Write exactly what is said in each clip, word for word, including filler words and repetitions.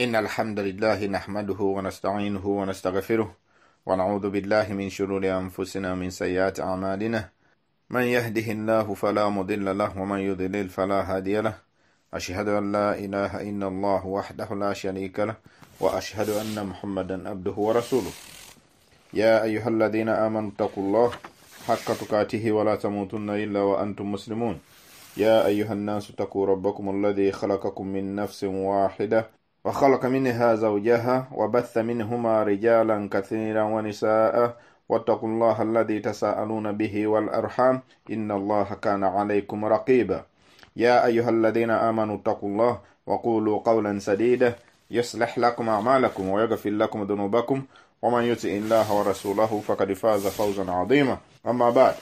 إن الحمد لله نحمده ونستعينه ونستغفره ونعوذ بالله من شرور أنفسنا ومن سيئات أعمالنا من يهده الله فلا مضل له ومن يضلل فلا هادي له أشهد أن لا إله إلا الله وحده لا شريك له وأشهد أن محمدا عبده ورسوله يا أيها الذين آمنوا اتقوا الله حق تقاته ولا تموتن إلا وأنتم مسلمون يا أيها الناس اتقوا ربكم الذي خلقكم من نفس واحدة وخلق منها زوجها وبث منهما رجالا كثيرا ونساء واتقوا الله الذي تساءلون به والأرحام إن الله كان عليكم رقيبا يا أيها الذين آمنوا اتقوا الله وقولوا قولا سديدا يصلح لكم أعمالكم ويغفر لكم ذنوبكم ومن يطع الله ورسوله فقد فاز فوزا عظيما أما بعد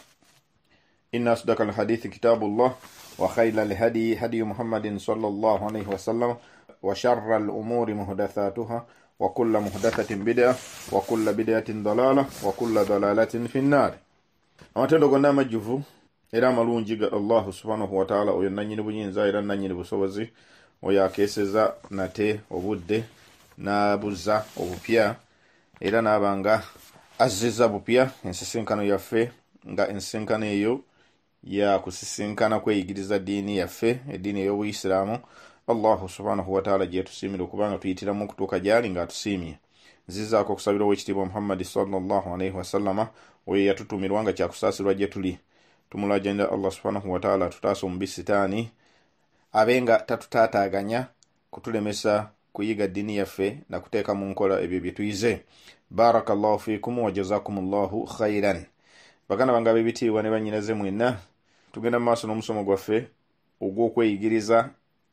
إن أصدق الحديث كتاب الله وخير الهدي هدي محمد صلى الله عليه وسلم وشر الأمور محدثاتها وكل محدثة بدعة وكل بدعة ضلالة وكل ضلالة في النار amatendo gonna majjuvu era amalungi ga Allah subhanahu wa ta'ala oyo nanyini buyinza era nanyini busobozi oyo akeseza nate obudde nabuza obupya era nabanga azziza bupya ensisinkano yaffe nga ensisinkano eyo ya kusisinkana kweyigiriza dini yaffe edini y'Obuyisiraamu Allah subhanahu wa ta'ala je tusimira kubanga tuyitira mu kutuka jali nga tusimye zizaako kusabira wekitibwa Muhammad sallallahu alayhi wa sallama oyo yatutumirwanga kya kusasirwa je tuli tumulajenda Allah subhanahu wa ta'ala tutaso mbisitani abenga tatutaataganya kutulemesa kuyiga dini yaffe na kuteeka mu nkola ebyo bye tuyize barakallahu fikum wa jazakumullahu khairan bagana banga bebitiibwa ne banyinaze mwena tugenda maaso n'omusomo gwaffe ogw'okweyigiriza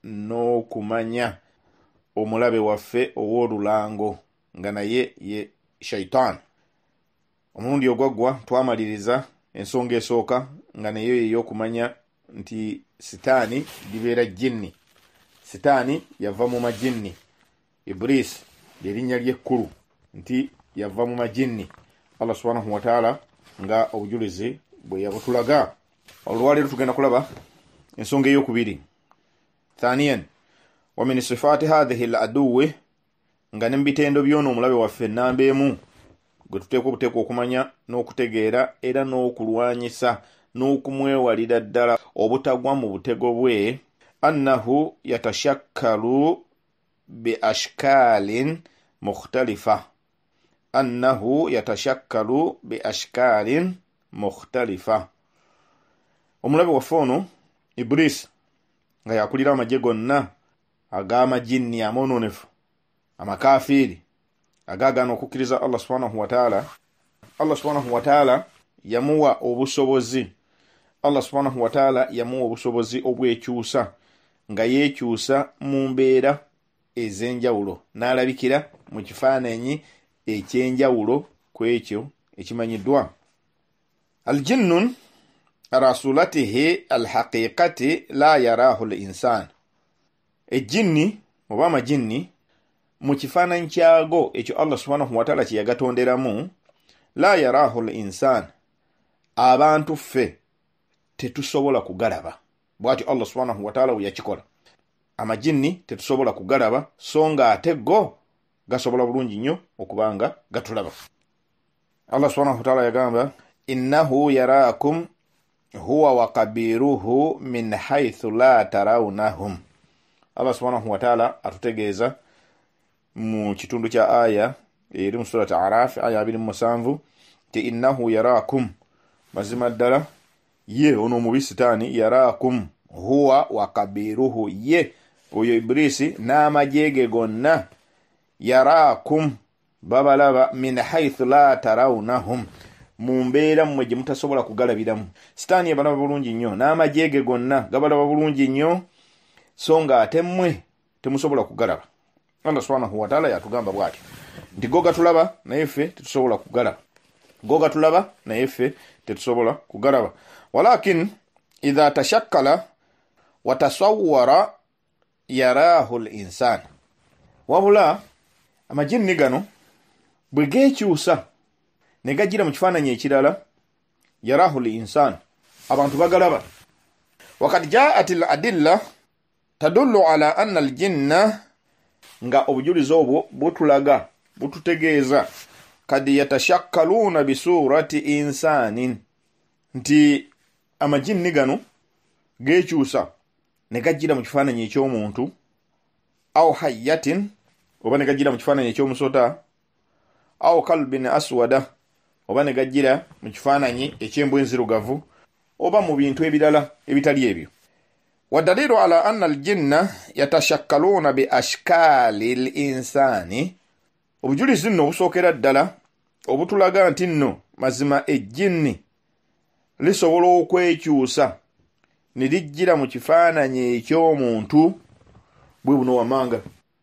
n'okumanya omulabe waffe ow'olulango nga naye ye shaitan. Omulundi ogwaggwa twamaliriza ensonga esooka nga naye ey'okumanya nti sitaani libeera jinni. Sitaani yava mu majinni. Iblis ly'erinnya ly'ekkulu nti yava mu majinni. Allah subhanahu wa ta'ala nga obujulizi bwe yabutulaga. Olwaleero tugenda kulaba ensonga ey'okubiri. ثانيا ومن صفات هذه العدو nga nembitendo byono omulabe waffe nambemu gwe tuteekwa okuteekwa okumanya n'okutegeera era n'okulwanyisa n'okumwewalira ddala obutagwa mu butego bwe annahu yatashakkalu bi ashkalin mukhtalifa annahu yatashakkalu bi ashkalin mukhtalifa. Omulabe waffe ono Iblis nga yakulira amagye gonna ag'amajinni amononefu amakafiri agagana okukkiriza Allah subhanahu wa ta'ala. Allah subhanahu wa ta'ala yamuwa obusobozi Allah subhanahu wa ta'ala yamuwa obusobozi obwekyusa nga yekyusa mu mbeera ez'enjawulo n'alabikira mu kifaananyi eky'enjawulo kwekyo ekimanyiddwa. Aljinnun rasulatihi alhaqiqati la yarahu al-insan. Ejinni oba amajinni mu kifaananyi kyago ekyo Allah subhanahu wa ta'ala kye yagatonderamu la yarahu al-insan, abantu ffe tetusobola kugalaba. Bw'atyo Allah subhanahu wa ta'ala yakikola. Amajinni tetusobola kugalaba so nga ate go gasobola bulungi nnyo okubanga gatulaba. Allah subhanahu wa ta'ala yagamba innahu yaraakum huwa wa qabiruhu min haythu la tarawnahum. Allah subhanahu wa ta'ala atutegeeza mu kitundu kya aya eri mu surati Araf aya abiri mu musanvu ti innahu yaraakum, mazima ddala ye ono mubi sitaani yaraakum huwa wa qabiruhu, ye oyo Iblisi n'amajege gonna yaraakum babalaba min haythu la tarawnahum, mu mbeera mmwe gye mutasobola kugalabiramu. Sitaani yabalaba bulungi nnyo n'amajege gonna gabalaba bulungi nnyo so nga ate mmwe temusobola kugalaba. Allah subhanahu wa ta'ala yatugamba bw'atyo nti go gatulaba naye ffe tetusobola kugalaba, go gatulaba naye ffe tetusobola kugalaba. Walakin idha tashakkala wa tasawwara yarahu al-insan, wabula amajinni gano bwe geekyusa ne gajira mu kifaananyi ekirala yarahu al-insan, abantu bagalaba. Wakad ja'at al-adilla tadullu ala anna al-jinna nga obujulizi obwo butulaga bututegeeza kadi yatashakkaluna bisurati insanin nti amajinni gano gekyusa ne gajjira mu kifaananyi eky'omuntu aw hayyatin oba ne gajjira mu kifaananyi eky'omusota aw kalbin aswada oba ne gajjira mu kifaananyi eky'embwa enzirugavu oba mu bintu ebirala ebitali ebyo. Wadalilu ala anna aljinna yatashakkaluna bi ashkali al-insani obujulizi nno obusookera ddala obutulaga nti nno mazima ejjinni lisobola okwekyusa ne lijjira mu kifaananyi eky'omuntu bwe buno wamanga.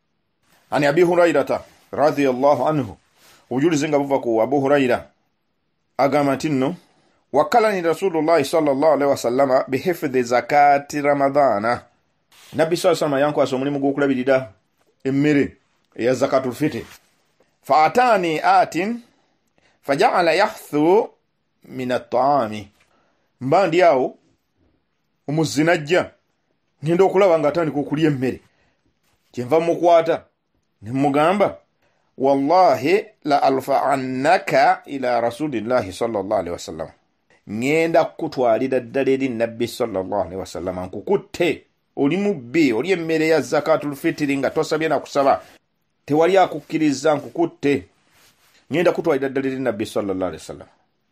Ani Abi Hurairata radhiyallahu anhu obujulizi nga buva ku Abu Huraira agamba nti nno wakalani Rasulullah sallallahu alaihi wasallama bihifdhi zakati Ramadana. Nabbi sallallahu alaihi yankwasa omulimu gw'okulabirira emmere eya zakatul fitr. Fa'atani atin faja'ala yahthu min at-ta'ami. Mbandi awo omuzinajja ngenda okulaba nga atandika okulya emmere. Kyenva mukwata ne mugamba wallahi la alfa'annaka ila rasulillahi sallallahu alaihi wasallam. Ngenda kutwalira ddala eri Nabbi sallallahu alaihi wasallam nkukutte oli mubbi oli emmere ya zakatul fitr nga tosabye na kusaba tewali akukkiriza nkukutte ngenda kutwalira ddala eri Nabbi sallallahu alaihi wasallam.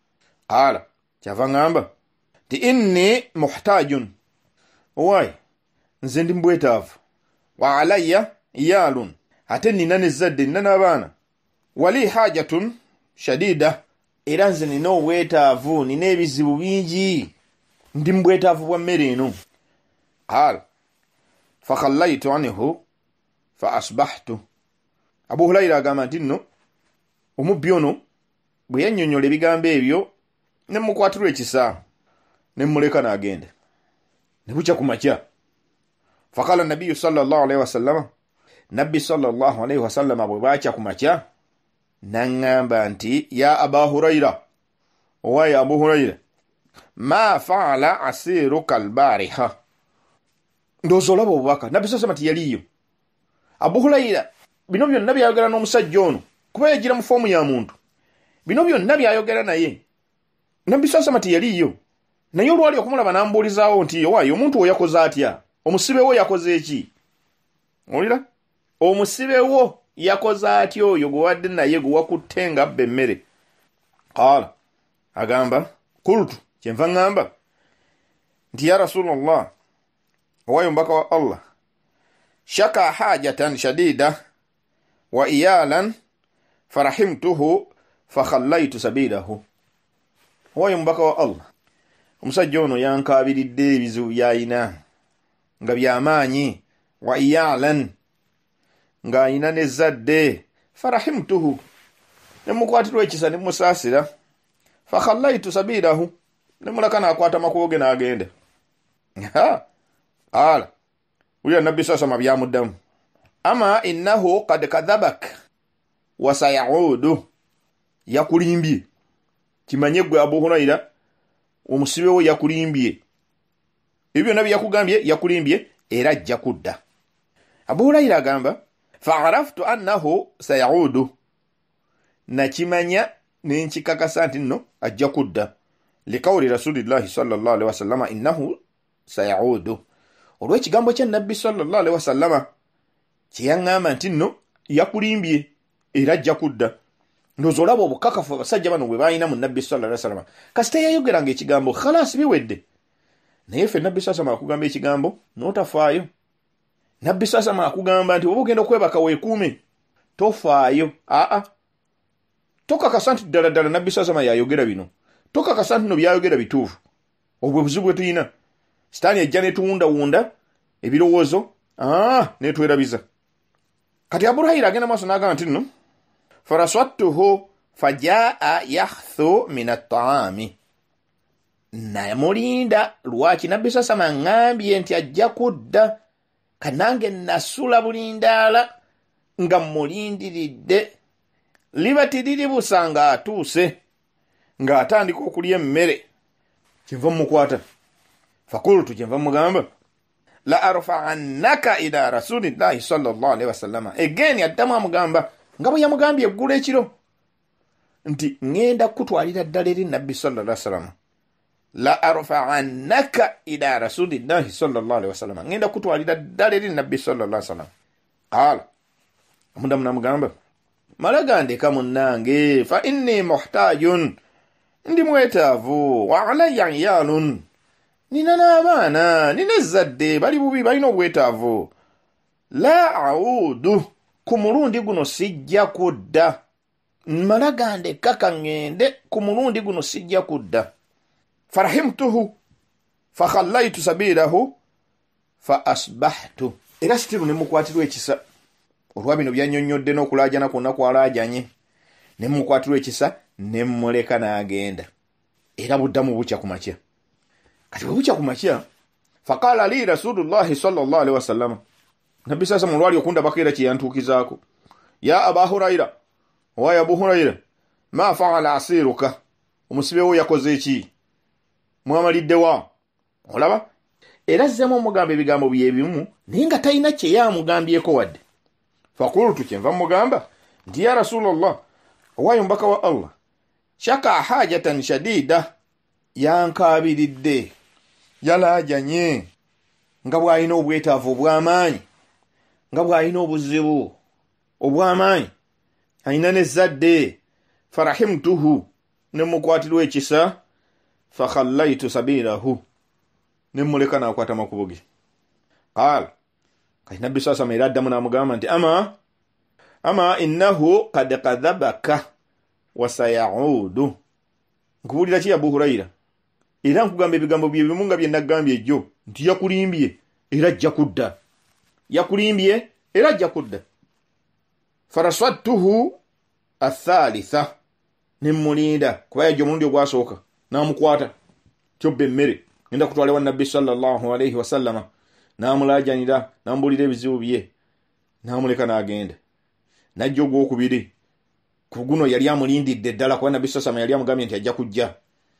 Ala kyava ngamba ti inni muhtajun owai nze ndi mbwetaavu wa alayya iyalun ate nina nezadde nina n'abaana wali hajatun shadida era nze nina obwetaavu nina ebizibu bingi ndi mbwetaavu bwa mmere eno. Qala fakhallaytu anhu fa asbahtu. Abu Huraira agamba nti nno omubbi ono bwe yannyonnyola ebigambo ebyo ne mukwatirwa ekisa ne muleka n'agenda ne bukya ku makya. Fakala nabiyyu sallallahu alaihi wasallam Nabbi sallallahu alaihi wasallam bwe bakya ku makya nangamba nti ya Aba Huraira owaye Abu Huraira ma faala asiruka albariha. Ndozo labo obubaka Nabbi sallallahu alaihi yaliyo. Abu Huraira bino byonna byayogera n'omusajja ono kuba yagira mu fomu ya muntu. Bino byonna byayogera naye Nabbi sallallahu alaihi yaliyo. Naye olwali okumulaba n'ambuulizaawo nti owaye omuntu oyo yakoze atya, omusibe wo yakoze eki? Olira omusibe wo yakoze atya oyo gwe wadde naye gwe wakutte nga abba emmere. Qala agamba kultu kyenva ngamba nti ya Rasulullah owaye mbaka wa Allah shaka hajatan shadida wa iyalan farahimtuhu fakhallaytu sabilahu. Owaye mbaka wa Allah omusajja ono yankabiridde ebizibu by'ayina nga by'amaanyi wa iyalan nga ayina nezadde farahimtuhu ne mukwatirwa ekisa ne musaasira fakhallaytu sabilahu ne mulaka n'akwata makubo ge n'agenda. Ha ala uya Nabbi sasa mabyamuddamu ama innahu qad kadhabak wa sayaudu. Yakulimbye kimanye gwe Abu Huraira omusibe wo yakulimbye ebyo nabyo yakugambye yakulimbye era ajja kudda. Abu Huraira agamba fa'araftu annahu sayaudu nakimanya nenkikakasa nti nno ajja kudda likawli rasulillahi sallallahu alaihi wasallama innahu sayaudu. Olw'ekigambo kya Nabbi sallallahu alaihi wasallama kyeyaŋŋamba nti nno yakulimbye era ajja kudda. Ndozo olaba obukakafu abasajja bano bwe bayina mu Nabbi sallallahu alaihi wasallama kasita yayogeranga ekigambo khalas biwedde. Naye ffe Nabbi sallallahu alaihi akugamba ekigambo n'otafaayo. Nabbi sallallahu alaihi akugamba nti oba ogenda okwebaka weekuume tofaayo. Aa tokakasa nti ddala ddala Nabbi sallallahu alaihi yayogera bino, tokakasa nti no byayogera bituufu. Obwo buzibu bwe tuyina. Sitaani ejja netuwundawunda ebirowoozo aa netwerabiza. Kati Abu Huraira agenda maaso n'agamba nti nno faraswattuhu fajaa yahthu min at-ta'ami. Namulinda lwaki Nabbi sallallahu alaihi ngambye nti ajja kudda kanange nasula bulindaala nga mulindiridde libati liri busanga atuuse nga atandika okulya emmere. Kyenva mukwata fakultu kyenva mugamba la arfa'annaka ila rasulillahi sallallahu alaihi wasallam. Again yaddamu amugamba nga bwe yamugambye eggulu ekiro nti ngenda kutwalira ddala eri nabbi sallallahu alaihi wasallam. La arfa'annaka ila rasulillahi sallallahu alaihi wasallam, ngenda kutwalira ddala eri nabbi sallallahu alaihi wasallam. Qala, amudamu namugamba malaga ndeka munnange, fa inni muhtajun, ndi mwetaavu, wa alayya iyalun, nina n'abaana, nina ezzadde bali bubi balina obwetaavu. La audu, ku mulundi guno sijja kudda. Malaga ndeka kangende, ku mulundi guno sijja kudda. Farahimtuhu fakhallaytu sabilahu fa asbahtu. Era sitiru ne mukwatirwa ekisa olwa bino byanyonyodde n'okulaajana kwonna kwalaajanye, ne mukwatirwa ekisa ne mmuleka n'agenda. Era buddamu bukya ku makya. Kati bwe bukya ku makya, faqala li rasulullahi sallallahu alaihi wasallam, nabbi sasa mu lwali okundabako era kye yantuukizaako, ya aba hurayra, owa abu hurayra, ma fa'ala asiruka, omusibe wo yakoze eki? Mwamalidde wa? Olaba? Era zemu omugamba ebigambo bye bimu naye nga talina kye yamugambyeko wadde. Fakultu, kyenva mugamba nti ya Rasulullah, owayo mbaka wa Allah, shaka hajatan shadida, yankabiridde, yalaajanye, nga bw'alina obwetaavu obw'amaanyi, nga bw'alina obuzibu obw'amaanyi, alina n'ezzadde. Farahimtuhu, ne mukwatirwa ekisa, fakhallaytu sabilahu, ne mmuleka n'akwata makubo ge. Qala, kati nabbi sasa era addamu n'amugamba nti ama ama innahu qad kadhabaka wa sayaudu. Nkubuulira ki Abu Hurayra? Era nkugamba ebigambo bye bimu nga bye nagambye ejjo nti yakulimbye era ajja kudda. Yakulimbye era ajja kudda. Faraswadtuhu athalitha, ne mmulinda kuba yajja omulundi ogwasooka, n'amukwata kyobba emmere, ngenda kutwala wa nabbi sallallahu alaihi wasallama, n'amulaajanira, n'ambuulira ebizibu bye, n'amuleka n'agenda. Najja ogwokubiri, ku guno yali amulindidde ddala kuba nabbi sallallahu yali amugambye nti ajja kujja.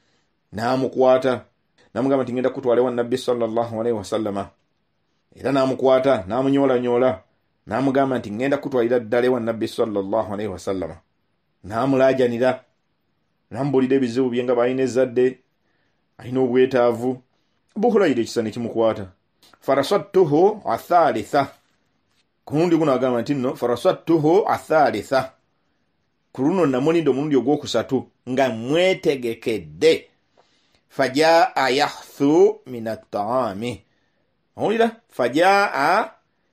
N'amukwata, n'amugamba nti ngenda kutwala wa nabbi sallallahu alaihi wasallama. Era n'amukwata, n'amunyoolanyola, n'amugamba nti ngenda kutwalira ddala wa nabbi sallallahu alaihi wasallama. N'amulaajanira, n'ambuulira ebizibu bye nga b'alina ezzadde, alina obwetaavu. Abu Hurayra ekisa ne kimukwata. Faraswadtuhu athalitha, ku mulundi guno agamba nti nno faraswadtuhu athalitha, ku luno namulinda omulundi ogwokusatu nga mwetegekedde. Fajaa yahthu min at-ta'ami, owulira? Fajaa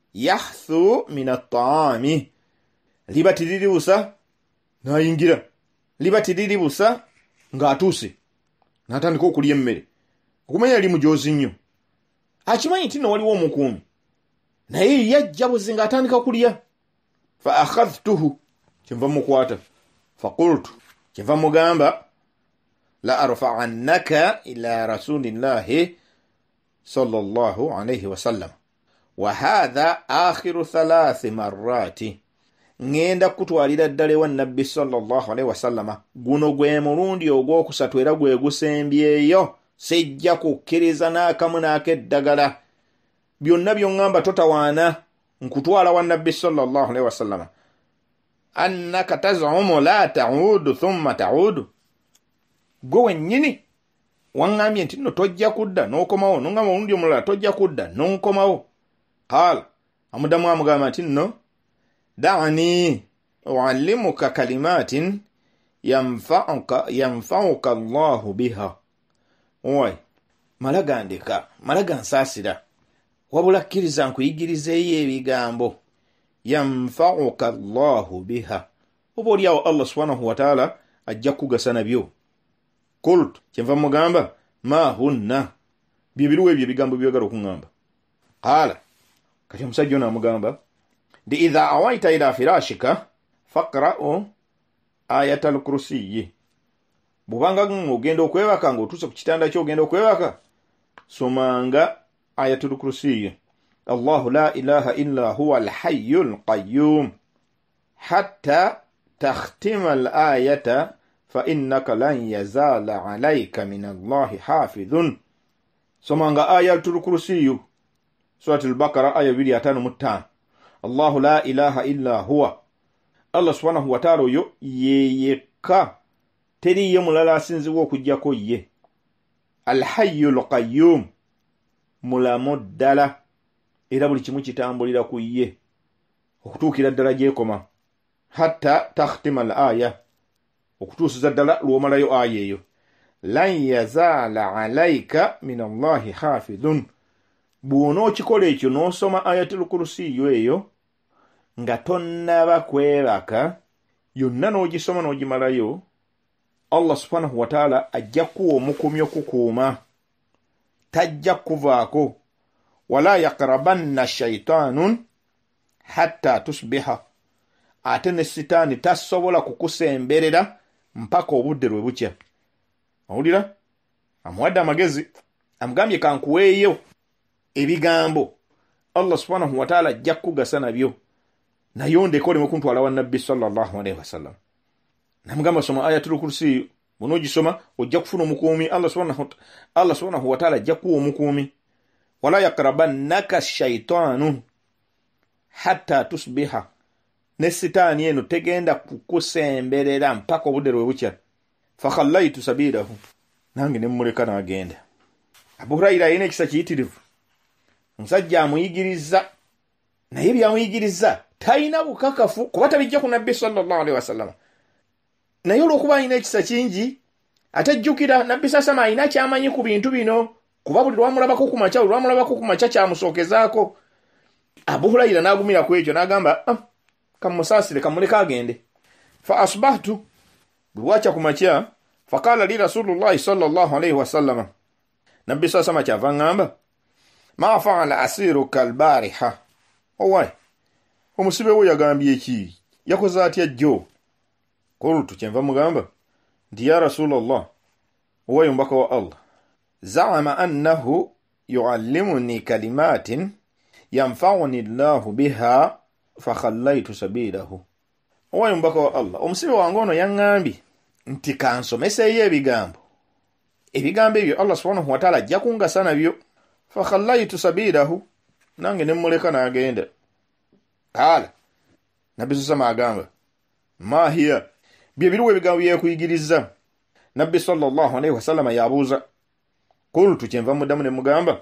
yahthu min at-ta'ami, libatiriribusa n'ayingira, libatiriribusa ng'atuuse n'atandika okulya emmere. Okumanya yali mujoozi nnyo, akimanyi nti nno waliwo omukuumi, naye yajja buzi ng'atandika kulya. Fa akhadhtuhu, kyenva mukwata. Fakultu, kyenva mugamba la arfa'annaka ila rasulillahi sallallahu alaihi wasallam, wa hadha akhiru thalathi marrati, ngenda kutwalira ddala ewa nabbi sallallahu alaihi wasallama, guno gwe mulundi ogwokusatu era gwe gusembyeyo, sijja kukkiriza n'akamu n'akeddagala. Byonna by'oŋŋamba totawaana nkutwala wa nabbi sallallahu alaihi wasallama. Annaka tazumu la ta'udu thumma ta'udu, gwe wennyini waŋŋambye nti nno tojja kudda n'okomawo, n'oŋŋamba omulundi omulala tojja kudda n'onkomawo. Qala, amudamu amugamba nti nno da'ani u'allimuka kalimatin yanfa'uka yanfa'uka Allahu biha. Oy, malaga ndeka, malaga nsaasira, wabula kkiriza nkuyigirizeeyo ebigambo yanfa'uka Allahu biha, oba oliawo Allah subhanahu wa ta'ala ajja kugasa nabyo. Qultu, kyenva mugamba ma hunna, bye biruwa ebyo ebigambo byogala okuŋŋamba. Qala, kati omusajja ono amugamba nti idha awaita ila firashika faqra'u ayatal kursiyyi, bubanga ogenda okwebaka ng'otuuse ku kitanda kyo ogenda okwebaka, somanga ayatul kursiyyi. Allahu la ilaha illa huwa al-hayyul qayyum hatta takhtima al-ayata fa innaka lan yazala alayka min Allahi hafidhun. Somanga ayatul kursiyyi Surah al-Baqarah aya bibiri ataano mu ttaano. Allahu la ilaha illa huwa. Allah subhanahu wa ta'ala yo yeyeka teriye mulala asinzibwa okujjako ye. Al-hayyul qayyum, mulamu ddala era buli kimu kitambulira ku ye okutuukira ddala gyekoma. Hatta takhtima al-aya, okutuusiza ddala lw'omalayo aya eyo. Lan yazala alayka min Allahi hafidhun. Bw'onookikola ekyo n'osoma ayatul kursiyu eyo nga tonnaba kwebaka, yonna n'ogisoma n'ogimalayo, Allah subhanahu wa ta'ala ajja kuwa omukumyo kukuuma, tajja kuvaako. Wala yaqrabanna shaytanun hatta tusbiha. Ate ne sitaani tasobola kukusemberera mpaka obudde lwe bukya. Awulira? Amuwadde amagezi, amugambye kankuweeyo ebigambo. Allah subhanahu wa ta'ala ajja kugasa nabyo. Nayonde ole mukuntwala wa nabbi sallallahu alayhi wasallam. Namugamba soma ayatul kursi, munogisoma ojja kufuna omukuumi. Allah subhanahu Allah subhanahu wa ta'ala ajja kuwa omukuumi. Wala yaqrabannaka shaytanu hatta tusbiha. Ne sitaani eno tegenda kukusemberera mpaka obudde lwe bukya. Fakhallaytu sabilahu. Nange ne muleka n'agenda. Abu Hurayra ayina ekisa kiyitirivu. Musajja amuyigiriza, naye byamuyigiriza tayina bukakafu kuba tabijja ku nabbi sallallahu alaihi wasallam. Naye olw'okuba ayina ekisa kingi atajjukira nabbi sasama ayina kyamanyi ku bintu bino, kuba buli lwamulabako ku makya lwamulabako ku makya kyamusookezaako. Abu Hurayra n'agumira ku ekyo n'agamba, ah, kamusaasire kamuleka agende. Fa asbahtu, bwakya ku makya, faqala li Rasulullah sallallahu alaihi wasallam, nabbi sasama kyava ngamba, ma fa'ala asiruka al-bariha. Owai, omusibe we yagambye ki? Yakoze atya jjo? Qultu, kyenva mugamba nti ya Rasulullah, owai mbaka wa Allah, za'ama annahu yu'allimuni kalimatin yanfa'uni Allahu biha fakhallaytu sabilahu. Owai mbaka wa Allah, omusibe wange ono yaŋŋambye nti kansomeseeyo ebigambo. Ebigambo ebyo Allah subhanahu wa ta'ala ajja kungasa nabyo. Fakhallaytu sabilahu, nange ne muleka n'agenda. Kala nabbi sasama agamba, ma hiya, bye biruwa ebigambo byekuyigiriza? Nabbi sallallahu alaihi wasallam yabuuza. Qultu, kyenva muddamu ne mugamba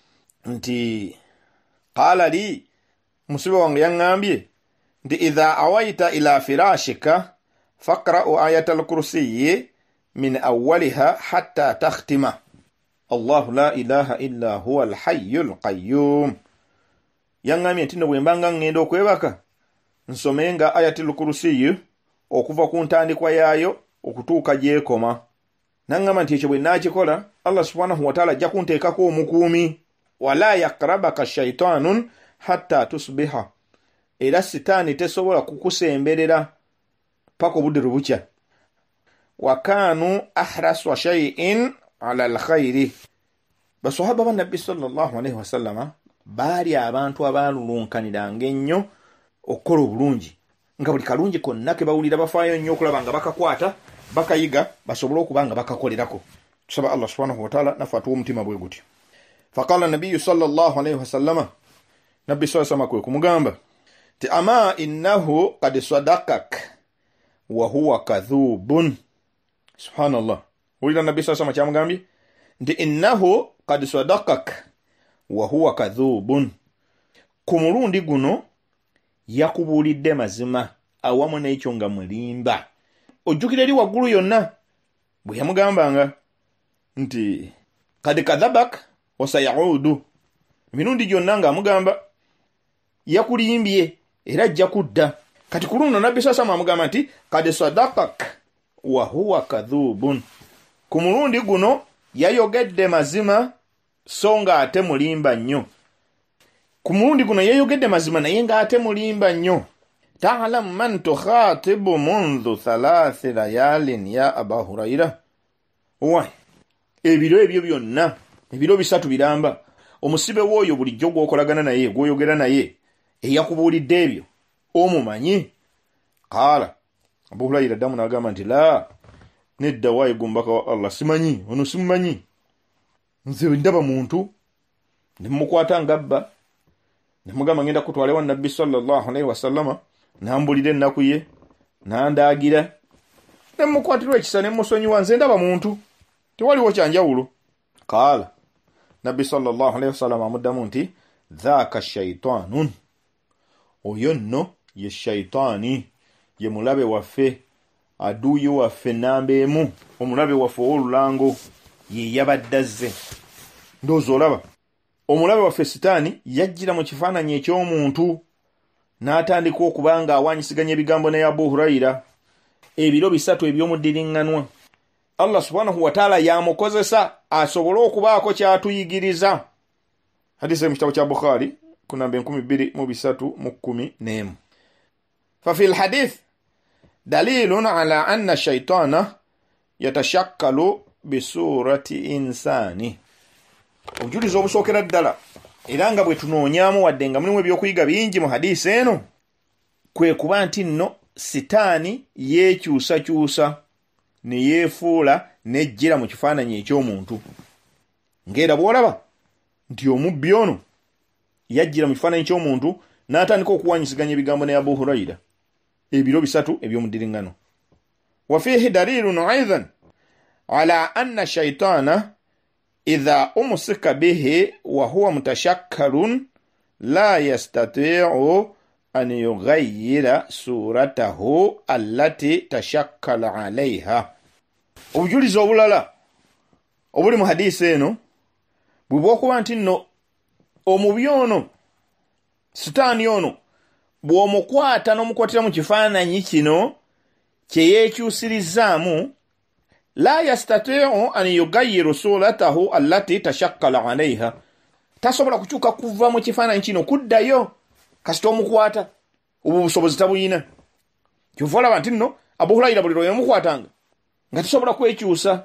nti qala li, musibe wange yaŋŋambye nti idha awaita ila firashika faqra'u ayatal kursiyyi min awwaliha hatta takhtima. Allahu la ilaha illa huwa al-hayyul qayyum. Yaŋŋambye nti no bwe mbanga ŋŋenda okwebaka nsomenga ayatul kursiyu okuva ku ntandikwa yaayo okutuuka gyekoma. Naŋŋamba nti ekyo bwe naakikola, Allah subhanahu wa ta'ala ajja kunteekako omukuumi. Wala yaqrabaka shaytanun hatta tusbiha. Era sitaani tesobola kukusemberera paka obudde lwe bukya. Wa kanu ahraswa shay'in ala al-khayri. Basahaba ba nabbi sallallahu alaihi wasallama baali abantu abalulunkaniranga ennyo okukola obulungi, nga buli kalungi konna ke bawulira bafaayo nnyo okulaba nga bakakwata bakayiga basobole okuba nga bakakolerako. Tusaba Allah subhanahu wa ta'ala nafe atuwa omutima bwe gutyo. Faqala nabiyyu sallallahu alaihi wasallama, nabbi sallallahu alaihi kwe kumugamba ti ama innahu qad sadaqak wa huwa kadhubun. Subhanallah. Ulira nabbi sallallahu alaihi kyamugambye nti innahu qad sadaqak wa huwa kadhubun. Ku mulundi guno yakubuulidde mazima awamu n'ekyo nga mulimba. Ojjukira eri waggulu yonna bwe yamugambanga nti kad kadhabak wa sayaudu. Emirundi gyonna nga amugamba yakulimbye era ajja kudda. Kati ku luno nabbi sasama amugamba nti kad sadaqak wa huwa kadhubun. Ku mulundi guno yayogedde mazima so nga ate mulimba nnyo. Ku mulundi guno yayogedde mazima naye nga ate mulimba nnyo. Ta'lam man tukhatibu mundhu thalathi layalin ya Aba Hurayra. Wai, ebiro ebyo byonna, ebiro bisatu biramba, omusibe w'oyo bulijjo gw'okolagana naye, gw'oyogera naye, eyakubuulidde ebyo omumanyi? Qala, Abu Hurayra addamu n'agamba nti la, nedda waayi gumbaka wa Allah, simanyi, ono simumanyi. Nze ndaba muntu ne mukwata ngabba nemugamba ngenda kutwalewa nabbi sallallahu alaihi wasallama, nambulira ennaku ye, nandagira, nemukwatirwa ekisa nemusonyiwa, nze ndaba muntu, tewaliwo kyanjawulo. Qaala, nabbi sallallahu alaihi wasallama amuddamu nti, dhaaka shaitanun, oyo nno ye shaitani, ye mulabe waffe, aduuyi waffe namba emu, omulabe waffe ow'olulango, ye yabadde azze. Ndowooza olaba, omulabe waffe sitaani yajjira mu kifaananyi eky'omuntu, n'atandika okuba nga awanyisiganya ebigambo ne Abu Hurayra, ebiro bisatu eby'omuddiringanwa. Allah subhanahu wa ta'ala yamukozesa asobole okubaako kyatuyigiriza. Hadisi mu kitabo kya Bukhari ku namba enkumi bbiri mu bisatu mu kkumi n'emu. ففي الحديث دليل على أن الشيطان يتشكل بصورة إنسان. Obujulizi obusookera ddala era nga bwe tunoonyaamu wadde nga mulimu ebyokuyiga bingi mu hadisi eno, kwe kuba nti nno sitaani yeekyusakyusa ne yeefuula n'ejjira mu kifaananyi eky'omuntu. Ng'era bw'olaba nti omubbi ono yajjira mu kifaananyi ky'omuntu n'atandika okuwanyisiganya ebigambo ne Abu Hurayra ebiro bisatu eby'omuddiringano. Wa fiihi dalilun aidan ala anna shaytana idha umsika bihi wa huwa mutashakkarun la yastati'u an yughayyira suratahu allati tashakkala alayha. Obujulizi obulala obuli mu hadisi eno bwe bw'okuba nti nno omubi ono sitaani ono bw'omukwata n'omukwatira mu kifaananyi kino kye yeekyusirizaamu, la yastati'u an yughayyira suratahu allati tashakkala alayha, tasobola kukyuka kuva mu kifaananyi kino kuddayo kasita omukwata, obwo busobozi tabuyina. Kyova olaba nti nno Abu Hurayra buli lwe yamukwatanga nga tasobola kwekyusa,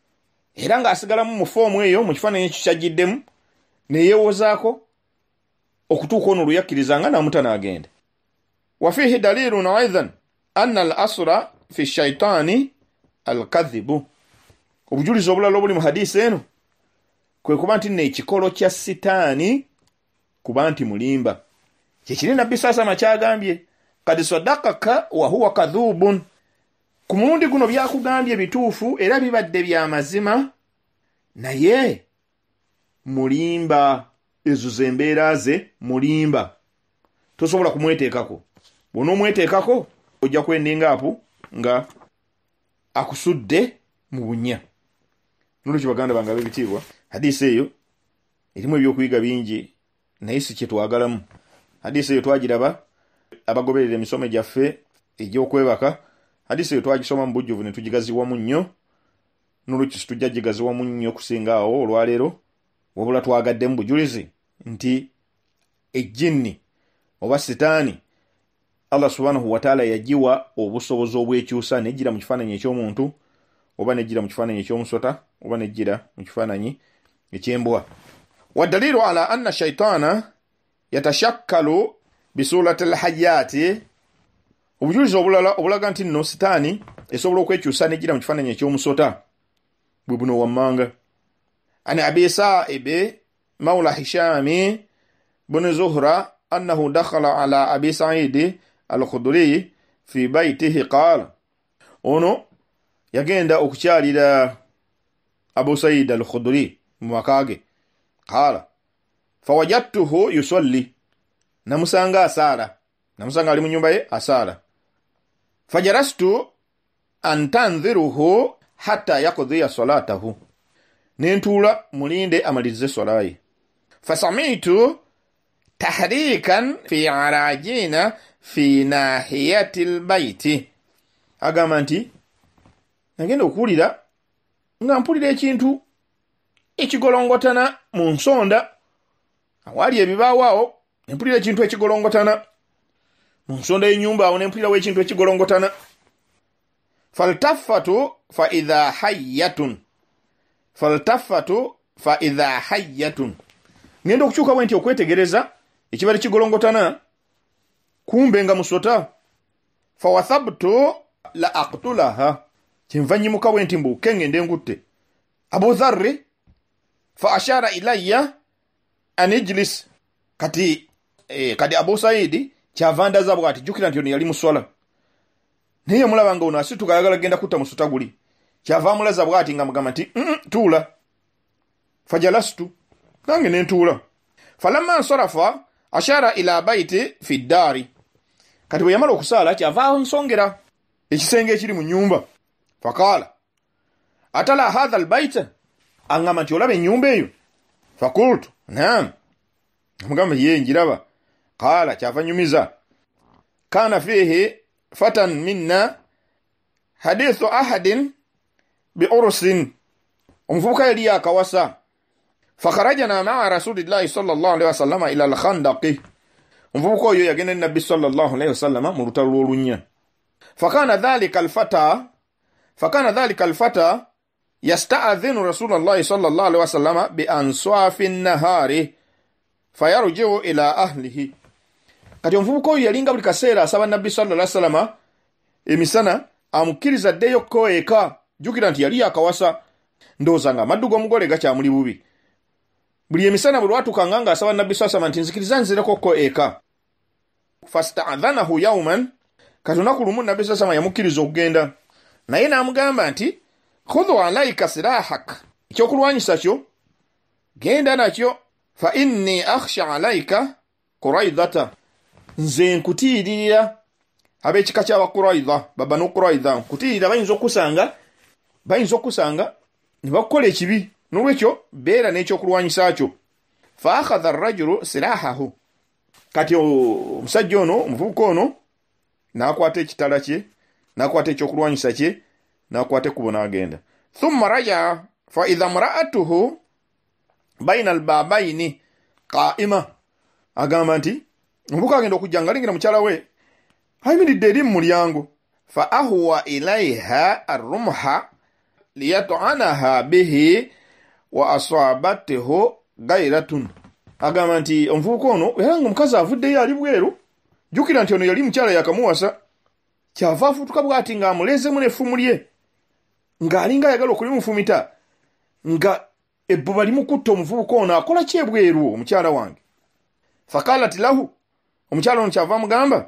era ng'asigalamu mu foomu eyo mu kifaananyi ekyo kyajjiddemu, ne yeewozaako okutuuka ono lwe yakkirizanga n'amuta n'agenda. Wa fiihi dalilun aidan anna al-asra fi shaitani al-kadhibu. Obujulizi obulala obuli mu hadisi eno kwe kuba nti nno ekikolo kya sitaani kuba nti mulimba. Kyekiri nabbi saasama kyagambye, kad sadaqaka wa huwa kadhubun. Ku mulundi guno byakugambye bituufu era bibadde bya mazima, naye mulimba. Ezo zembeera ze mulimba, tosobola kumweteekako. Bw'onoomweteekako ojja kwendinga apo nga akusudde mu bunnya. Nolwekyo baganda bange ab'ebitiibwa, hadisi eyo erimu ebyokuyiga bingi naye si kye twagalamu. Hadisi eyo twagiraba abagoberera emisomo gyaffe egy'okwebaka. Hadisi eyo twagisoma mu bujjuvu ne tugigaziwamu nnyo, nolwekyo situjja gigaziwamu nnyo kusinga awo olwaleero, wabula twagaddemu bujulizi nti ejjinni oba sitaani Allah subhanahu wa ta'ala yajiwa obusobozi obwekyusa nejjira mu kifaananyi eky'omuntu, oba nejjira mu kifaananyi eky'omusota, oba nejjira mu kifaananyi eky'embwa. Wa dalilu ala anna shaytana yatashakkalu bisulati al-hayyati. Obujulizi obulala obulaga nti nno sitaani esobola okwekyusa nejjira mu kifaananyi eky'omusota bwe buno wammanga. Ani Abi Sa'ib mawla Hisham bin Zuhra annahu dakhala ala Abi Sa'id al-Khudri fi baytihi qala, ono yagenda okukyalira Abu Sa'id al-Khudri mu makage. Qala fawajadtuhu yusalli, namusanga asala, namusanga ali mu nyumba ye asala. Fajarastu an tanziruhu hatta yaqdi salatahu, nentuula mulinde amalirize swala ye. Fasamitu tahrikan fi arajina fi nahiyati albayti, agamba nti nagenda okuwulira nga mpulira ekintu ekigolongotana mu nsonda awali ebibaawo awo, nempulira ekintu ekigolongotana mu nsonda y'ennyumba awo, nempulirawo ekintu ekigolongotana. Faltafatu fa idha hayyatun, faltafatu fa idha hayyatun, ngenda okukyuka bwe nti okwetegereza ekibali kigolongotana, kumbe nga musota. Fawathabtu la aqtulaha, kyenva nnyimuka bwe nti mbuuke ngende ngutte. Abu Dharri fa ashara ilayya an ijlis, kati e, kadi Abu Saidi kyavandaza bwati jukira nti ono yali muswala naye mulaba nga ono asituka ayagala genda kutta musutaguli kyava mulaza bwati nga mugamba nti mm -mm, tuula fajalastu nange nentuula falamma ansarafa ashara ila baiti fi ddari kati bwe yamala okusaala kyava nsongera ekisenge ekiri mu nyumba fakala atala hadha albayta angamba nti olaba ennyumba eyo fakultu naam mugamba ye njiraba qala kyava nyumiza kana fihi fatan minna hadithu ahadin bi'ursin omuvubuka yali yakawasa fakharajana ma'a rasulillahi sallallahu alaihi wasallam ila al-khandaq omuvubuka oyo yagenda ne nabbi sallallahu alaihi wasallam mu lutalo lw'olunya fakana dhalika al-fata fakana dhalika al-fata yasta'adhinu rasulullahi sallallahu alaihi wasallam bi answafi an-nahari fayarji'u ila ahlihi kati omuvubuka oyo yalinga buli kaseera asaba nabbi sallallahu alaihi wasallam emisana amukiriza ddeyo ko eka jukira nti yali yakawasa ndoza nga maddugo omugole gakyamuli bubi buli emisana bwe lwatukanga nga asaba nabbi sallallahu alaihi wasallam nti nzikiriza nzireko ko eka fasta'adhanahu yawman kati olunaku lumu nabbi sallallahu alaihi wasallam yamukiriza okugenda naye n'amugamba nti khudhu alayka silahak ekyokulwanyisa kyo genda nakyo fa inni akhsha alayka quraidata nze nkutiirira ab'ekika ky'abaquraidha babanu quraidha nkutiirira bayinza okusanga bayinza okusanga ne bakola ekibi n'olwekyo beera n'ekyokulwanyisa kyo fa akhadha ar-rajulu silahahu kati omusajja ono omuvubuka ono n'akwata ekitala kye n'akwata ekyokulwanyisa kye n'akwata ekkubo n'agenda thumma raja fa idha mra'atuhu bayna al-babayni qa'ima agamba nti omuvubuka agenda okujja nga alingira mukyala we ayimiridde eri mu mulyango fa ahwa ilaiha ar-rumha liyat'anaha bihi wa asabathu ghayratun agamba nti omuvubuka ono era nga omukazi avuddeyo ali bweru jukira nti ono yali mukyala yakamuwasa kyava afutuka bwati nga amuleezemu n'effumu lye ng'alinga ayagala okulimufumita nga ebbuba limukutta omuvubuka ono akola ki ebweru omukyala wange fakalat lahu omukyala ono kyava amugamba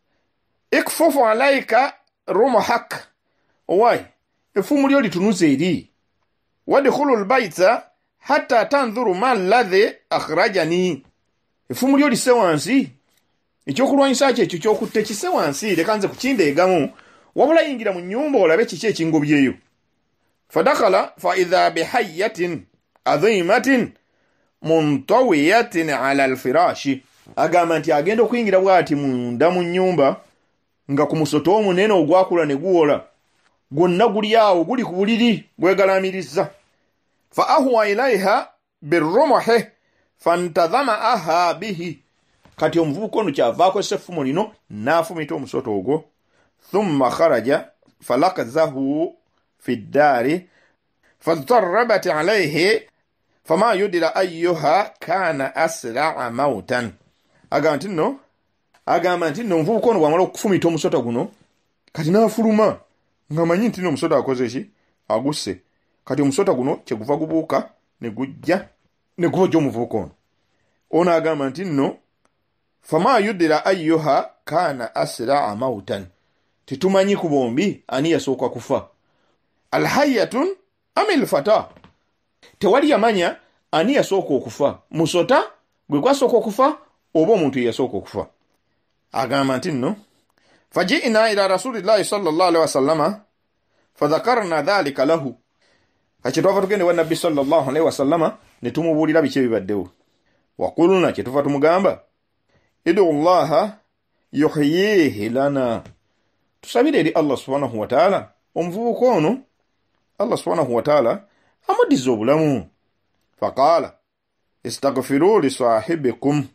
ikfufu alaika rumhak owai effumu lyo litunuze eri wadkhulu albayta hatta tanzuru ma alladhi akhrajani effumu lyo lise wansi ekyokulwanyisa kye ekyo kyokutte kise wansi leka nze kukindeegamu wabula yingira mu nnyumba olabe kiki ekingobyeyo fadakhala fa idha bihayatin adhimatin muntawiyatin ala alfirashi agamba nti agenda okuyingira bwati munda mu nnyumba nga ku musoto omunene ogwakula ne guwola gwonna guli awo guli ku buliri gwegalamiriza fa ahwa ilaiha birrumhi fantadhamaaha bihi kati omuvubuka ono kyavaako eseffumu lino n'afumita omusoto ogwo thumma kharaja falakazahu fi ddari fadtarabat alaihi fama yudira ayyuha kana asra'a mautan agamba nti nno agamba nti nno omuvubuka ono bw'amala okufumita omusota guno kati n'afuluma ng'amanyi nti nno omusota akoze ki agusse kati omusota guno kyeguva gubuuka ne gujja ne gubojja omuvubuka ono ono agamba nti nno fama yudira ayyuha kana asra'a mautan titumanyi ku bombi ani yasooka kufa alhayatun amil fata tewali yamanya ani yasooka okufa musota gwe gwasooka okufa oba omuntu yasooka okufa agamba nti nno faji'na ila rasulillahi sallallahu alaihi wasallama fadhakarna dhalika lahu kachitova tugende wa nabbi sallallahu alaihi wasallama ne tumubuulira biki ebibaddewo waquluna kituva tumugamba idu allaha yuhyihi lana tusabire eri Allah subhanahu wa ta'ala omuvubuka ono Allah subhanahu wa ta'ala amuddiza obulamu faqala istaghfiru li sahibikum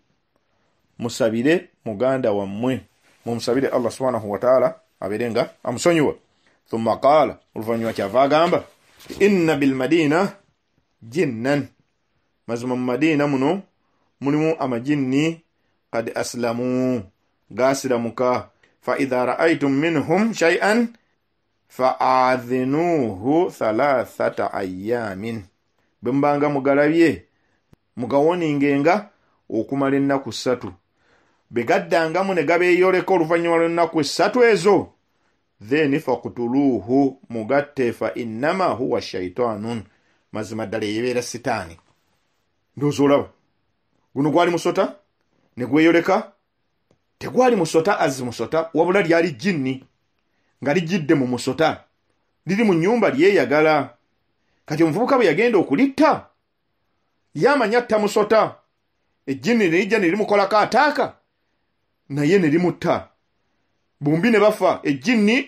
musabire muganda wammwe mumusabire Allah subhanahu wa ta'ala aberenga amusonyiwa thumma qala uluvanyuma kyava agamba inna bil madina jinnan mazuma mu madina muno mulimu amajinni qad aslamu gasilamuka fa idha ra'aytum minhum shay'an fa'adhinuhu thalathata ayyamin bembanga mugalabye mugawoningenga okumala ennaku ssatu begaddangamu ne gabeeyoleka oluvannyuma lw'ennaku essatu ezo, then faqtuluhu, mugatte, fa innama huwa shaitanun, mazima ddala yebeera sitaani. Ndowooza olaba guno gwali musota ne gweyoleka, tegwali musota azi musota, wabula lyali jjinni nga lijjidde mu musota, liri mu nnyumba lyeyagala. Kati omuvubuka bwe yagenda okulitta, yamanya atta musota, ejjinni ne lijja ne limukolako ataaka, naye ne limutta. Bombi ne bafa, ejjinni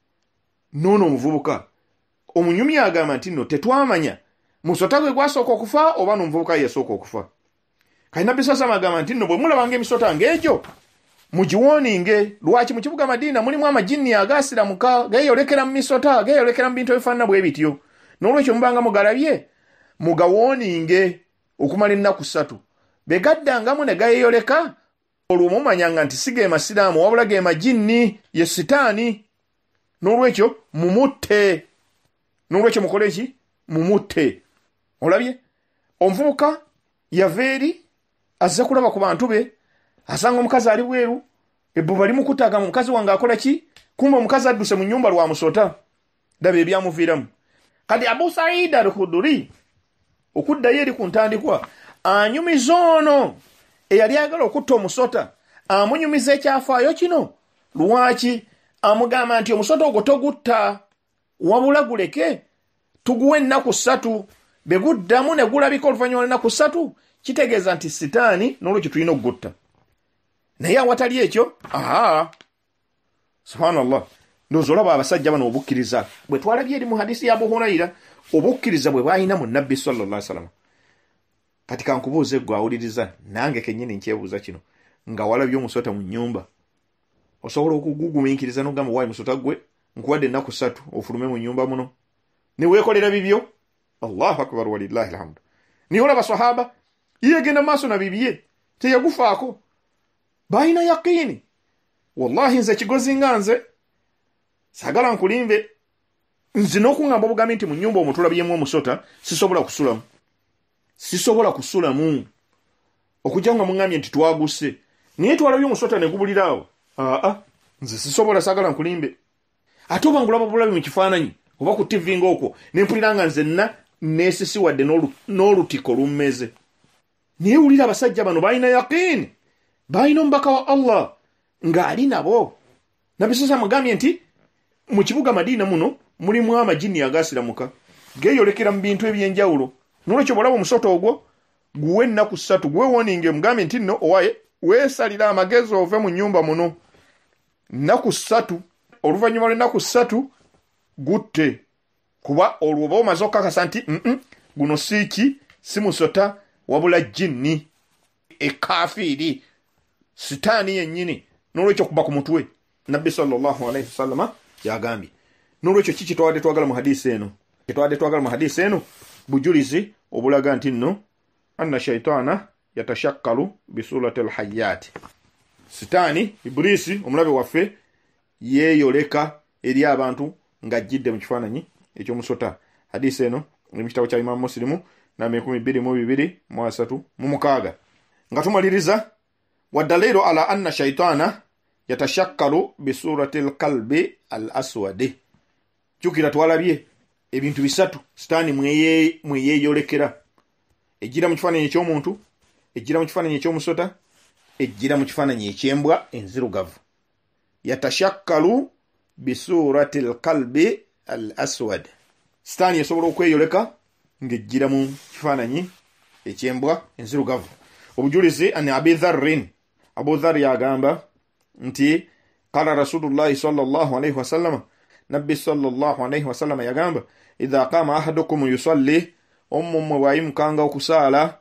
n'ono omuvubuka. Omunyumya agamba nti nno tetwamanya musota gwe gwasooka okufa oba n'omuvubuka yasooka okufa. Kati Nabbi sallallahu agamba nti nno bwe mulabanga emisota ng'egyo mugiwooninge. Lwaki? Mu kibuga Madiina mulimu amajinni agaasiramuka, geeyolekera mu misota, geeyolekera mu bintu ebifaanana bwe bityo. N'olwekyo mubanga mugalabye mugawooninge okumala ennaku ssatu. Begaddangamu ne gayeeyoleka, olwo mumanyanga nti si ge masiraamu wabula ge majinni, ye sitaani. N'olwekyo mumutte. N'olwekyo mukole ki? Mumutte. Olabye? Omuvubuka yava eri azze kulaba ku bantu be, asanga omukazi ali bweru, ebbuba limukutaga, mu mukazi wange akola ki? Kumbe omukazi adduse mu nnyumba lwa musota. Daba ebyamuviiramu. Kati Abu Sa'id al-Khudri okuddayo eri ku ntandikwa, anyumiza ono eyali agala okutta omusota, amunyumiza ekyafaayo kino. Lwaki? Amugamba nti omusota ogwo togutta, wabula guleke tuguwe ennaku ssatu. Be guddamu ne gulabika oluvannyuma lw'ennaku ssatu, kitegeeza nti sitaani, n'olwekyo tulina okugutta. Naye awatali ekyo, aha, subhanallah. Ndowooza olaba abasajja bano obukkiriza bwe twalabye eri mu hadisi ya Abu Hurayra, obukkiriza bwe bwalina mu Nabbi sallallahu alaihi wasallam. Kati kankubuuze gwe awuliriza, nange kennyini nkyebuuza kino, nga walabye omusota mu nnyumba, osobola okugugumiikiriza n'ogamba waayi musota gwe nkuwadde ennaku ssatu ofulume mu nnyumba muno ne weekolera bibyo? Allahu akbar walillahi alhamdu. Niye olaba sahaba yegenda maaso na bibye teyagufaako, balina yaqiini. Wallahi nze kigozi nga nze sagala nkulimbe, nze n'okuŋŋamba obugambi nti mu nnyumba omutulabyemu omusota sisobola kusulamu, sisobola kusulamu okujja nga muŋŋambye nti twaguse naye twalabye omusota ne gubuliraawo. Aa, nze sisobola, sagala nkulimbe. Ate oba ngulaba bulabi mu kifaananyi oba ku T V ng'okwo ne mpulira nga nzenna neesisiwadde n'olutiko lummeze. Naye wulira abasajja bano balina yaqiini, balina omubaka wa Allah ng'ali nabo. Nabbi sasa mugambye nti mu kibuga Madiina muno mulimu amajinni agaasiramuka, geeyolekera mu bintu eby'enjawulo. N'olwekyo bw'olaba omusota ogwo guwe ennaku ssatu, gwewooninge, mugambye nti nno owaye weesalira amagezi ove mu nnyumba muno. Nnaku ssatu, oluvannyuma lw'ennaku ssatu gutte, kuba olwo oba omaze okukakasa nti mm guno siiki si musota wabula jinni, ekaafiiri, sitaani yennyini. N'olwekyo kuba ku mutwe. Nabbi sallallahu alaihi wasallam yagambye. N'olwekyo kiki twawadde twagala mu hadisi eno? Twawadde twagala mu hadisi eno bujulizi obulaga nti nno anna shaitana yatashakkalu bisurati alhayyat. Sitaani, Iblisi, omulabe waffe, yeeyoleka eri abantu ng'ajjidde mu kifaananyi ekyomusota. Hadisi eno eri mu kitabo kya Imam Muslimu namba enkumi bbiri mu bibiri mu asatu mu mukaaga. Nga tumaliriza, waddaliilu ala anna shaitana yatashakkalu bisurati alkalbi al aswadi. Jukira twalabye ebintu bisatu sitaani mweyeeyolekera. Ejjira mu kifaananyi eky'omuntu, ejjira mu kifaananyi eky'omusota, ejjira mu kifaananyi eky'embwa enzirugavu. Yatashakkalu bisurati alkalbi al aswad. Sitaani esobola okweyoleka ng'ejjira mu kifaananyi eky'embwa enzirugavu. Obujulizi ani Abi Dharrin, Abu Dharr yagamba nti qala Rasulullahi sallallahu alaihi wasallam, Nabbi sallallahu alaihi wasallam yagamba, idha qama ahadukum yusalli, ommumwe bw'ayimukanga okusaala,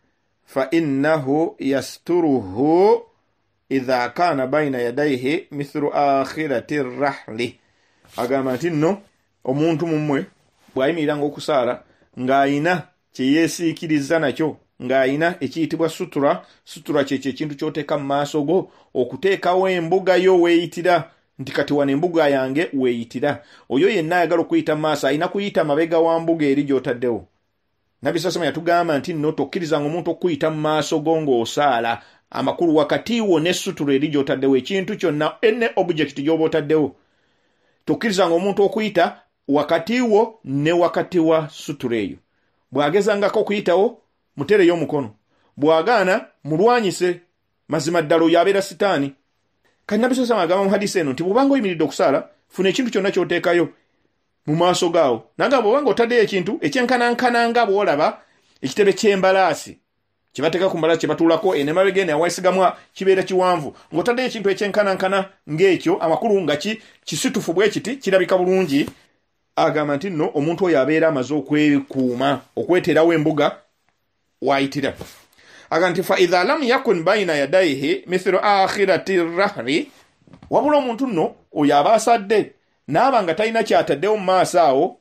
fa innahu yasturuhu idha kana bayna yadayhi mithlu akhirati rahli. Agamba nti nno omuntu mumwe bw'ayimiriranga okusaala ng'ayina kye yeesiikiriza nakyo, ng'ayina ekiyitibwa sutura. Sutura kyekyo ekintu ky'oteeka mu maaso go, okuteekawo embuga yo weeyitira nti kati wano embuga yange weeyitira. Oyo yenna ayagala okuyita mu maaso alina kuyita mabega wa mbuga eri gy'otaddewo. Nabi sasama yatugamba nti nno tokkirizanga omuntu okuyita mu maaso go ng'osaala amakulu wakati wo ne sutura eri gy'otaddewo ekintu kyonna enne object gy'oba otaddewo. Tokkirizanga omuntu okuyita wakati wo ne wakati wa sutura eyo. Bw'agezangako okuyitawo mutereyo omukono. Bw'agaana mulwanyise, mazima ddala oyo abeera sitaani. Kati Nabi sasama agamba mu hadisi eno nti bw'obanga oyimiridde okusaala funa ekintu kyonna ky'oteekayo mu maaso gaawo. Nagamba bw'obanga otaddeyo ekintu ekyenkanankananga bw'olaba ekitebe ky'embalaasi kye bateeka ku mbalaasi kye batuulako enemabega eno awaisigamwa kibeera kiwanvu, ng'otaddeyo ekintu ekyenkanankana ng'ekyo amakulu nga ki kisitufu bwe kiti kirabika bulungi, agamba nti nno omuntu oyo abeera amaze okwekuuma okweterawo embuga wayitira. Aga nti fa idha lam yakun bayina yadayhi mithlu akhirati rahri, wabula omuntu nno oyo aba asadde n'aba nga talina kyataddewo mu maaso awo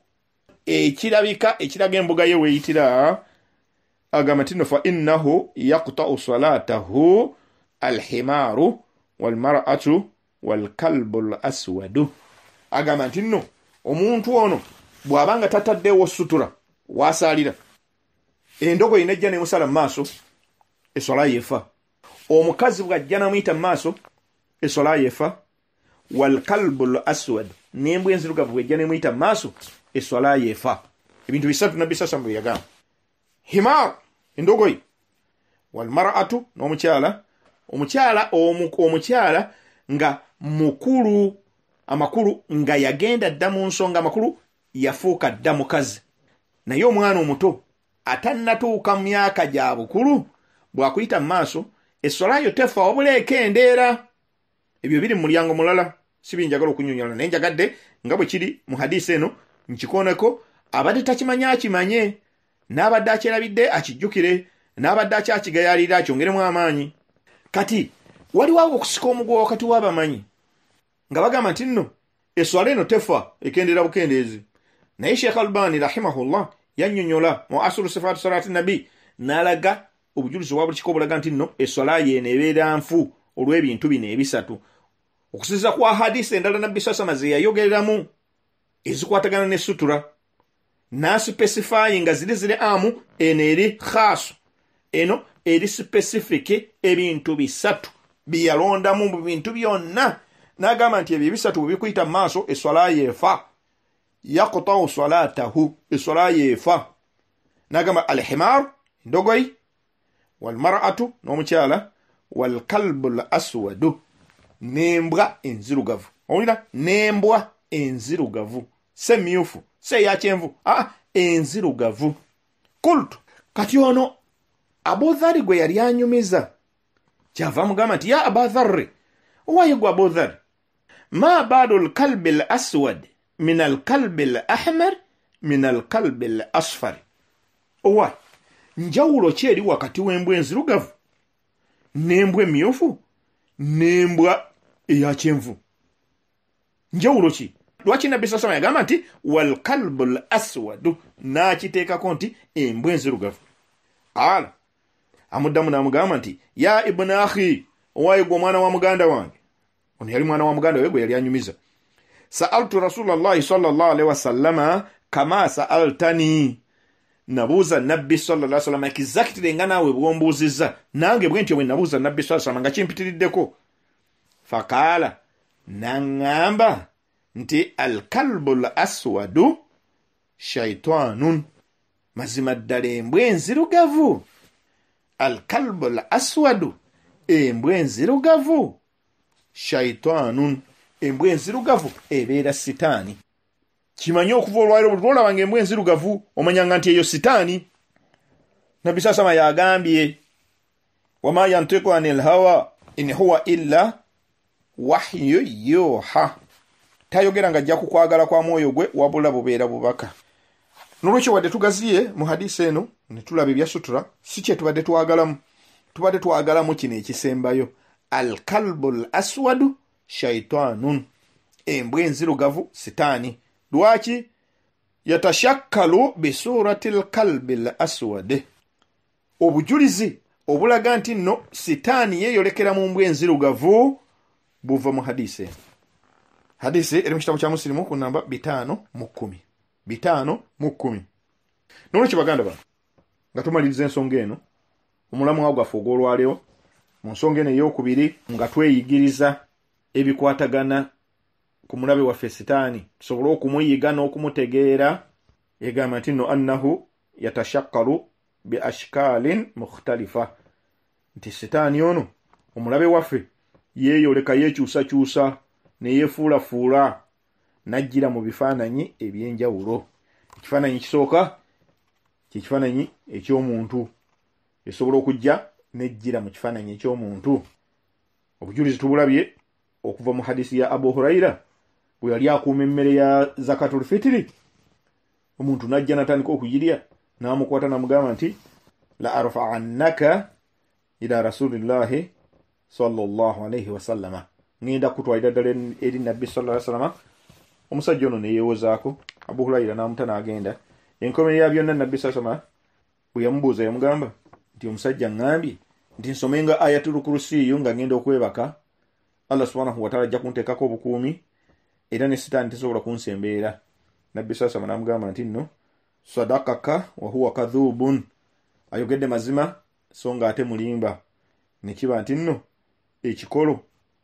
ekirabika ekiraga embuga ye weeyitira. Agamba nti nno fa innahu yaqta'u salatahu alhimaru walmar'atu walkalbu alaswadu. Agamba nti nno omuntu ono bw'abanga tataddewo sutura wasaalira, endogoyi nejja nemusala mu maaso, esola yefa. Omukazi bw'ajja namuyita mu maaso, esola yefa. Walkalbu aswad, n'embwa enzirugavu bw'ejja nemuyita mu maaso, esola yefa. Ebintu bisatu Nabbi sasama bye yagamba: himar, endogoyi, walmar'atu, n'omukyala, omukyala omukyala nga mukulu, amakulu nga yagenda dda mu nsonga, amakulu yafuuka dda mukazi. Naye omwana omuto atannatuuka mu myaka gya bukulu bw'akuyita mu maaso, essola yo tefa wabula ekendeera. Ebyo biri mu mulyango mulala, si binjagala okunyonyola, naye njagadde nga bwe kiri mu hadisi eno nkikooneko. Abadde takimanyi akimanye, n'abadde akyerabidde akijjukire, n'abadde akyakigayaalira akyongeremu amaanyi. Kati waliwo okusika omugwa wakati w'abamanyi nga bagamba nti nno eswala eno tefa ekendeera bukendeezi. Naye Sheikh Albani rahimahullah yannyonnyola mu asulu sifaatu salaati nabi n'alaga obujulizi obwa buli kiko obulaga nti nno eswala yeeno ebeera nfu olw'ebintu bino ebisatu, okusinziira kwa hadisi endala Nabbi sasama ze yayogereramu ezikwatagana ne sutura, n'asipesifaayi nga ziri ziri amu, eno eri khaasu, eno eri specific, ebintu bisatu biyalondamu mu bintu byonna. N'agamba nti ebyo bisatu bwe bikuyita mu maaso, eswala yeefa. Yaqta'u salatahu, eswala yeefa. N'agamba alhimar, endogoyi, walmar'atu, n'omukyala, walkalbu alaswadu, n'embwa enzirugavu. Owulira? N'embwa enzirugavu, se myufu, se ya kyenvu, ah, enzirugavu. Kultu, kati ono Abu Dharri gwe yali anyumiza kyava mugamba nti ya Abu Dharri, owaye gwe Abu Dharri, ma badu alkalbi alaswad min alkalbi alahmar min alkalbi alasfar. Owaye njawulo ki eri wakati w'embwa enzirugavu n'embwa emyufu n'embwa eya kyenvu? Njawulo ki? Lwaki Nabbi sasama yagamba nti walkalbu alaswadu, n'akiteekako nti embwa enzirugavu? Ala amuddamu n'amugamba nti ya ibn akhi, owaye gwe omwana wa muganda wange. Ono yali mwana wa muganda we gwe yali anyumiza. Sa'altu Rasulullahi sallallahu alaihi wasallama kama sa'altani, nabuuza Nabbi sallallahu alaihi wasallam exactly nga naawe bw'ombuuzizza, nange bwe ntyo bwe nabuuza Nabbi sallallahu alaihi wasallam nga kimpitiriddeko. Fakaala, n'aŋŋamba nti alkalbu aswadu shaytanun, mazima ddala embwa enzirugavu. Alkalbu aswadu, embwa enzirugavu. Shaytanun, embwa enzirugavu ebeera sitaani. Kimanyi okuva olwaliro buli lwolabanga embwa enzirugavu omanyanga nti eyo sitaani. Nabbi sasama yagambye wama yantiqu anil hawa in huwa illa wahyu yuha, tayogera nga ajja kukwagala kwa mwoyo gwe wabula bubeera bubaka. Nolwekyo wadde tugaziye mu hadisi eno ne tulaba ebya sutura, si kye tubadde twagalamu. Tubadde twagalamu kino ekisembayo, alkalbu aswadu shaytanun, embwa enzirugavu sitaani. Lwaki? Yatashakkalu bisurati alkalbi aswad, obujulizi obulaga nti nno sitaani yeeyolekera mu mbwa enzirugavu buva mu hadisi. Hadisi eri mu kitabu kya Muslimu ku namba bitaano mu kkumi. Bitaano mu kkumi. Nolwekyo baganda bano, nga tumaliriza ensonga eno omulamu gwaffe ogw'olwaleero mu nsonga eno ey'okubiri nga tweyigiriza ebikwatagana ku mulabe waffe sitaani tusobole okumuyiga n'okumutegeera. Egamba nti no annahu yatashakkalu bi ashkalin mukhtalifa, nti sitaani ono omulabe waffe yeeyoleka yeekyusakyusa neyefuulafuula najjira mu bifaananyi eby'enjawulo. Ekifaananyi kisooka kyekifaananyi eky'omuntu, esobola okujja nejjira mu kifaananyi eky'omuntu. Obujulizi tubulabye okuva mu hadisi ya Abu Huraira bwe yali akuuma emmere ya zakatul fitiri, omuntu najja natandika okugirya n'amukwata n'amugamba nti la arfa'annaka ila rasulillahi sallallahu alayhi wasallama, ngenda kutwalira ddala eri nabbi sallallahu alayhi wasallama. Omusajja ono neyeewozaako, Abu Huraira n'amuta n'agenda. Enkomero ya byonna nabbi sallallahu alayhi wasallama bwe yamubuuza yamugamba nti omusajja ngambye nti nsomenga ayatul kursiyu nga ngenda okwebaka, Allah subhanahu wa ta'ala ajja kunteekako obukuumi era ne sitaani tesobola kunsembeera. Nabbi sallallahu alayhi wasallama n'amugamba nti nno sadaqaka wa huwa kadhubun, ayogedde mazima so nga ate mulimba. Ne kiba nti nno ekikolo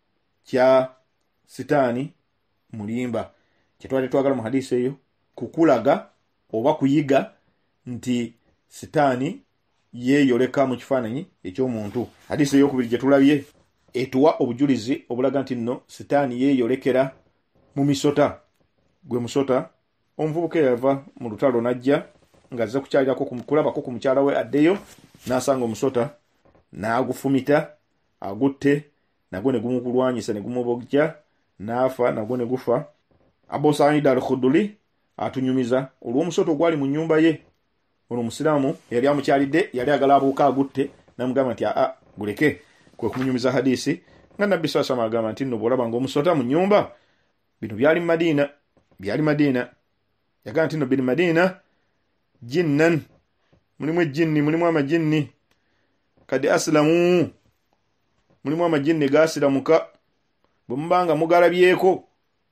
kya sitaani mulimba. Kyetwali twagala mu hadisi eyo kukulaga oba kuyiga nti sitaani yeeyoleka mu kifaananyi eky'omuntu. Hadisi ey'okubiri gye tulabye etuwa obujulizi obulaga nti nno sitaani yeeyolekera mu misota. Gwe musota omuvubuka yava mu lutalo najja ng'azze kukyalirako kulabako ku mukyala we addeyo, n'asanga omusota n'agufumita agutte, nagwo ne gumukulwanyisa ne gumubojja n'afa, nagwo ne gufa. Abu Sa'id al-Khudri atunyumiza olw'omusota ogwali mu nnyumba ye. Ono Musiraamu yali amukyalidde, yali agala abuuka agutte, n'amugamba nti aa guleke. Kwe kumunyumiza hadisi nga Nabbi sallallahu alayhi agamba nti nno bw'olaba ng'omusota mu nnyumba. Bino byali Madina, byali Madina. Yagamba nti nno biri Madina jinnan, mulimu ejjinni, mulimu amajinni kadi aslamu, mulimu amajinni gaasiramuka. Bwe mubanga mugalabyeko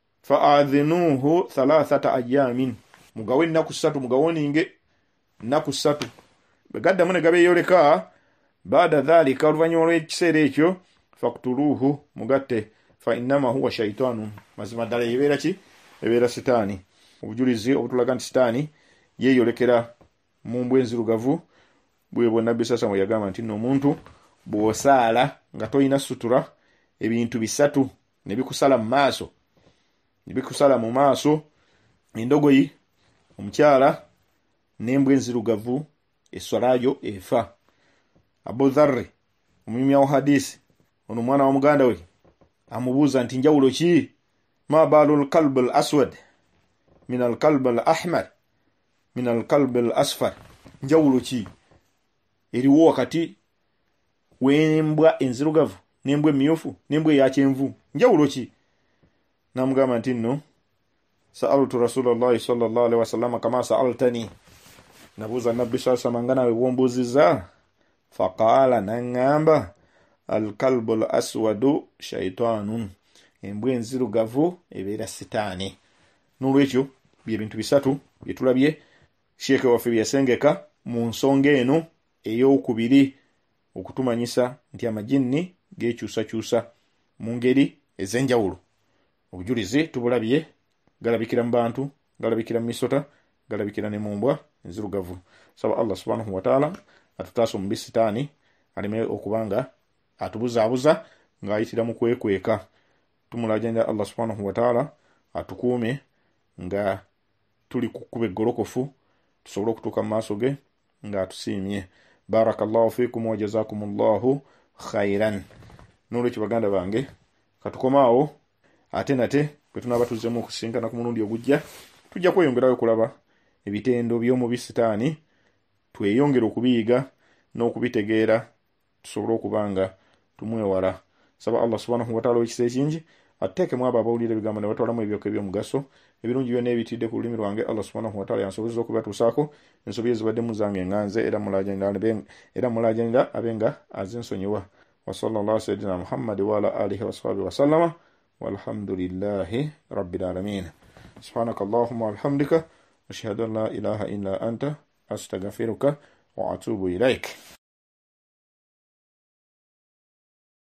fa'adhinuhu thalathata ayyamin, mugawe ennaku ssatu, mugawoninge ennaku ssatu. Bwe gaddamu ne gabeeyoleka baada dhalika, oluvannyuma lw'ekiseera ekyo faktuluhu, mugatte, fa innama huwa shaitaanu, mazima ddala yebeera ki? Ebeera sitaani. Obujulizi obutulaga nti sitaani yeeyolekera mu mbwa enzirugavu bwe bwe Nabbi sallallahu alayhi yagamba nti nno omuntu bw'osaala nga toyina sutura, ebintu bisatu ne bikusala mu maaso, ne bikusala mu maaso, endogoyi, omukyala n'embwa enzirugavu, esswalayo efa. Abu Dharr omuyumya wa hadisi ono mwana wa muganda we amubuuza nti njawulo ki? Ma balul kalb al aswad min al kalb al ahmar min al kalb al asfar, njawulo ki eriwo wakati w'embwa enzirugavu n'embwa emmyufu n'embwa eya kyenvu, njawulo ki? N'amugamba nti nno sa'altu rasulallahi sallallahu alaihi wasallam kama sa'altani, nabuuza Nabbi sallallahu alaihi wasallam nga nawe bw'ombuuzizza. Faqaala, n'aŋŋamba alkalbu al aswadu shaitaanun, embwa enzirugavu ebeera sitaani. N'olwekyo byebintu bisatu bye tulabye sheeke waffe bye yasengeka mu nsonga eno ey'okubiri okutumanyisa nti amajinni geekyusakyusa mu ngeri ez'enjawulo. Obujulizi tubulabye galabikira mu bantu, galabikira mu misota, galabikira ne mu mbwa enzirugavu. Saba Allah subhanahu wa ta'ala atutaasa omubi sitaani aleme okubanga atubuzaabuza ng'ayitira mu kwekweka. Tumulaajanja Allah subhanahu wa ta'ala atukuume nga tuli ku kkubo eggolokofu, tusobole okutuuka mu maaso ge nga atusiimye. Barakallahu fiikum wa jazakumullahu khairan. N'olwekyo baganda bange katukomaawo, ate nate bwe tunaaba tuzzemu okusinkana ku mulundi ogujja tujja kweyongerayo okulaba ebitendo by'omubi sitaani, tweyongere okubiyiga n'okubitegeera tusobole okubanga tumwewala. Saba Allah subhanahu wa ta'ala w'ekisa ekingi atteekemu abo abawulira ebigambo ne batwalamu ebyoka eby'omugaso, ebirungi byonna ebitidde ku lulimi lwange Allah subhanahu wa ta'ala yansobozesa okubatuusaako ensobi ezibaddemu zange nganze era mulaajanira abenga azensonyiwa. Wa sallallahu sayyidina Muhammad wa ala alihi wa sahbihi wa sallama walhamdulillahi rabbil alamin. Subhanaka Allahumma wa bihamdika ashhadu an la ilaha illa anta astaghfiruka وأتوب إليك.